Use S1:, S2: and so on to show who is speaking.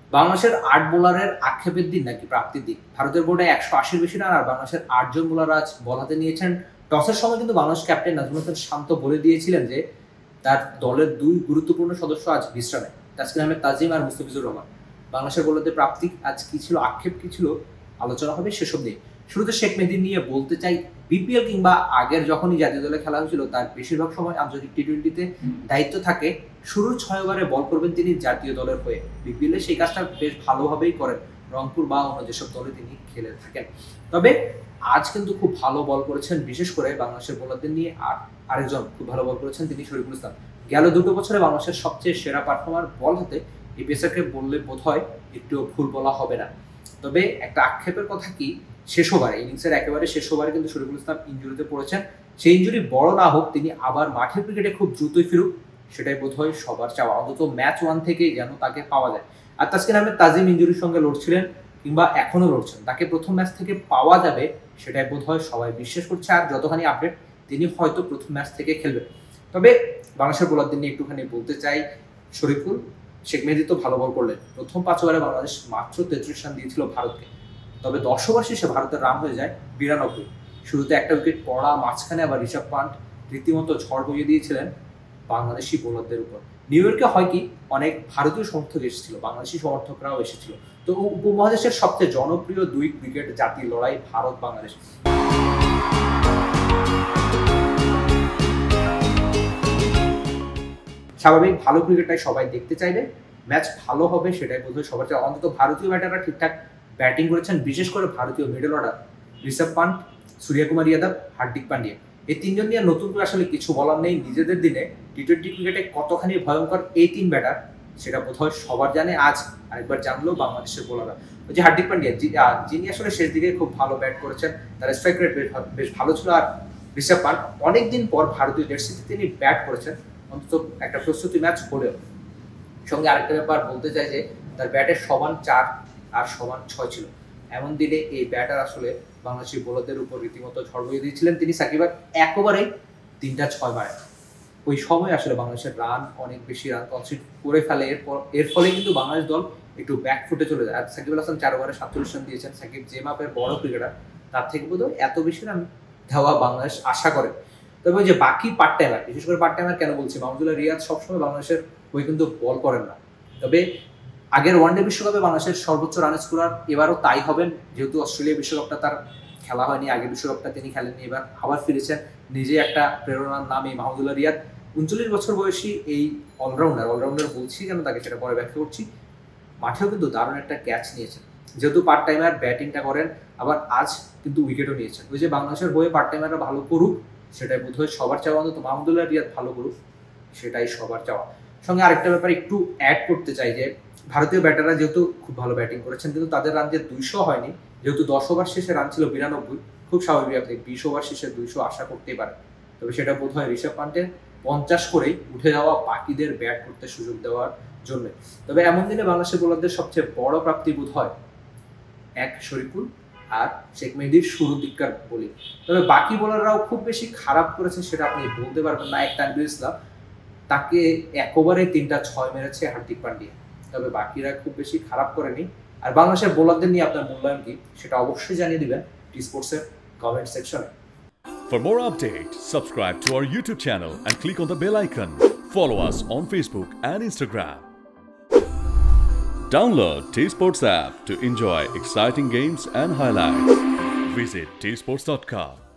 S1: বাংলাদেশের ৮ বোলারের আক্ষেপের দিন নাকি প্রাপ্তির দিন? ভারতের বোর্ডে ১৮০ বেশি রান আর বাংলাদেশের ৮ জন বোলার আজ বল হাতে নিয়েছেন। টসের সময় কিন্তু বাংলাদেশ ক্যাপ্টেন নাজমুল হাসান শান্ত বলে দিয়েছিলেন যে তার দলের ২ গুরুত্বপূর্ণ সদস্য আজ বিশ্রামে, তাসকিন আহমেদ তাজিম আর মুস্তাফিজুর রহমান। বাংলাদেশের বোলারদের প্রাপ্তি আজ কি ছিল, আক্ষেপ কি ছিল, আলোচনা হবে সেসব নিয়ে। শুরুতে শেখ মেহেদী নিয়ে বলতে চাই, বিপিএল কিংবা আগের যখনই জাতীয় দলে খেলা হয়েছিল তার বেশিরভাগ সময় আন্তর্জাতিক টি-টোয়েন্টিতে দায়িত্ব থাকে। শুরুর ৬ ওভারে বল করবেন তিনি জাতীয় দলের হয়ে। বিপিএলে সেই কাজটা বেশ ভালোভাবেই করেন, রংপুর বা অন্য যেসব দলে তিনি খেলে থাকেন। তবে আজ কিন্তু খুব ভালো বল করেছেন, বিশেষ করে বাংলাদেশের বোলারদের নিয়ে। আর আরেকজন খুব ভালো বল করেছেন, তিনি শরীফুল ইসলাম। গেল ২ বছরে বাংলাদেশের সবচেয়ে সেরা পারফর্মার বল হাতে এই পেসারকে বললে বোধ হয় একটুও ভুল বলা হবে না। তবে একটা আক্ষেপের কথা কি, শেষ ওভারে ইনিংসের একেবারে শেষ ওভারে কিন্তু শরীফুল ইসলাম ইনজুরিতে পড়েছেন। সেই ইনজুরি বড় না হোক, তিনি আবার মাঠের ক্রিকেটে খুব দ্রুতই ফিরুক, সেটাই বোধহয় সবার চাওয়া। অন্তত ম্যাচ 1 থেকেই যেন তাকে পাওয়া যায়। আর তাসকিন আহমেদ তাজিম ইনজুরির সঙ্গে লড়ছিলেন কিংবা এখনো লড়ছেন, তাকে প্রথম ম্যাচ থেকে পাওয়া যাবে সেটাই বোধহয় সবাই বিশ্বাস করছে। আর যতখানি আপডেট, তিনি হয়তো প্রথম ম্যাচ থেকে খেলবেন। তবে বাংলাদেশের বোলারদের নিয়ে একটুখানি বলতে চাই। শরীফুল, শেখ মেহেদী তো ভালো বল করলেন। প্রথম ৫ ওভারে বাংলাদেশ মাত্র ৩৩ রান দিয়েছিল ভারতকে। তবে ১০ ওভার শেষে ভারতের রান হয়ে যায় ৯২। শুরুতে একটা উইকেট পড়া, মাঝখানে আবার ঋষভ পান্ট রীতিমতো ঝড় বইয়ে দিয়েছিলেন বাংলাদেশি বোলারদের উপর। নিউ ইয়র্কে হয় কি, অনেক ভারতীয় সমর্থক এসেছিল, বাংলাদেশি সমর্থকরাও এসেছিল। তো উপমহাদেশের সবচেয়ে জনপ্রিয় ২ ক্রিকেট জাতির লড়াই ভারত বাংলাদেশ। স্বাভাবিক, ভালো ক্রিকেটটাই সবাই দেখতে চাইবে, ম্যাচ ভালো হবে সেটাই বোধহয় সবার চাই। অন্তত ভারতীয় ব্যাটাররা ঠিকঠাক ব্যাটিং করেছেন, বিশেষ করে ভারতীয় মিডল অর্ডার ঋষভ পান্ট, সূর্যকুমার যাদব, হার্দিক পান্ডিয়া। এই ৩ জন নিয়ে নতুন করে আসলে কিছু বলার নেই। নিজেদের দিনে টি-টোয়েন্টি ক্রিকেটে কতখানি ভয়ঙ্কর এই ৩ ব্যাটার সেটা বোধহয় সবার জানে। আজ আরেকবার জানলো বাংলাদেশের বোলাররা। ওই যে হার্দিক পান্ডিয়া, যিনি আসলে শেষ দিকে খুব ভালো ব্যাট করেছেন, তার স্ট্রাইক রেট বেশ ভালো ছিল। আর ঋষভ পান্ট অনেকদিন পর ভারতীয় জার্সিতে তিনি ব্যাট করেছেন, অন্তত একটা প্রস্তুতি ম্যাচ হলেও। সঙ্গে আরেকটা ব্যাপার বলতে চাই যে তার ব্যাটের সমান ৪ আর সমান ৬ ছিল। এমন দিনে এই ব্যাটার আসলে বাংলাদেশি বোলারদের উপর রীতিমতো ঝড় বইয়ে দিয়েছিলেন তিনি। সাকিব একেবারেই ৩টা ৬ মারে। ওই সময় আসলে বাংলাদেশের রান অনেক বেশি রান কনসিড করে ফেলে। এর ফলে কিন্তু বাংলাদেশ দল একটু ব্যাক ফুটে চলে যায়। আর সাকিব আল হাসান ৪ ওভারে ৪৭ রান দিয়েছেন। সাকিব যে মাপের বড় ক্রিকেটার, তার থেকে বোধহয় এত বেশি রান দেওয়া বাংলাদেশ আশা করে। তবে ওই যে বাকি পার্ট টাইমার, বিশেষ করে পার্ট টাইমার কেন বলছি, মাহমুদুল্লাহ রিয়াদ সবসময় বাংলাদেশের ওই কিন্তু বল করেন না। তবে আগের ওয়ানডে বিশ্বকাপে বাংলাদেশের সর্বোচ্চ রান স্কোরার এবারও তাই হবেন, যেহেতু অস্ট্রেলিয়া বিশ্বকাপটা তার খেলা হয়নি, আগের বিশ্বকাপটা তিনি খেলেননি, এবার আবার ফিরেছেন। নিজে একটা প্রেরণার নাম এই মাহমুদুল্লাহ রিয়াদ। ৩৯ বছর বয়সী এই অলরাউন্ডার বলছি কেন তাকে, সেটা পরে ব্যাখ্যা করছি। মাঠেও কিন্তু দারুণ একটা ক্যাচ নিয়েছেন, যেহেতু পার্ট টাইমার ব্যাটিংটা করেন, আবার আজ কিন্তু উইকেটও নিয়েছেন। ওই যে বাংলাদেশের হয়ে পার্ট টাইমাররা ভালো করুক সেটাই বোধহয় সবার চাওয়া। অন্তত মাহমুদুল্লাহ রিয়াদ ভালো করুক সেটাই সবার চাওয়া। সঙ্গে আরেকটা ব্যাপার একটু অ্যাড করতে চাই যে ভারতীয় ব্যাটাররা যেহেতু খুব ভালো ব্যাটিং করেছেন, কিন্তু তাদের রান যে ২০০ হয়নি, যেহেতু ১০ ওভার শেষে রান ছিল ৯২, খুব স্বাভাবিক আপনি ২০ ওভার শেষে ২০০ আশা করতেই পারেন। তবে সেটা বোধ হয় ঋষভ পান্টের ৫০ করেই উঠে যাওয়া বাকিদের ব্যাট করতে সুযোগ দেওয়ার জন্য। তবে এমন দিনে বাংলাদেশের বোলারদের সবচেয়ে বড় প্রাপ্তি বোধ হয় এক শরীফুল আর শেখ মেহেদীর শুরুর দিককার বলি। তবে বাকি বোলাররাও খুব বেশি খারাপ করেছে সেটা আপনি বলতে পারবেন না। এক তানভীর ইসলাম, তাকে এক ওভারে ৩টা ৬ মেরেছে হার্দিক পান্ডিয়া। তবে বাকিরা খুব বেশি খারাপ করেনি। আর বাংলাদেশের বোলারদের নিয়ে আপনার মূল্যায়ন কি, সেটা অবশ্যই জানিয়ে দিবেন টি স্পোর্টসের কমেন্ট সেকশনে।
S2: For more updates, subscribe to our YouTube channel and click on the bell icon. Follow us on Facebook and Instagram. Download T Sports app to enjoy exciting games and highlights. Visit tsports.com.